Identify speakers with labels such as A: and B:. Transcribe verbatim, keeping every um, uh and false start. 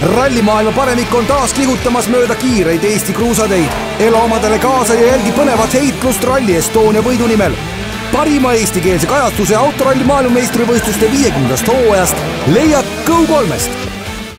A: rallimaailma paremik on taas kihutamas mööda kiireid Eesti kruusateid. ela omadele kaasa ja jälgi põnevat heitlust Rally Estonia võidu nimel. parima eestikeelse kajastuse autoralli maailmameistrivõistluste viiekümnendast hooajast leiad Go kolmest.